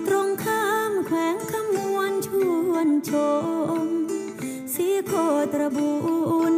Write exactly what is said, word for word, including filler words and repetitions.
ตรงข้ามแขวงคำนวณชวนชมสีโคตรบูน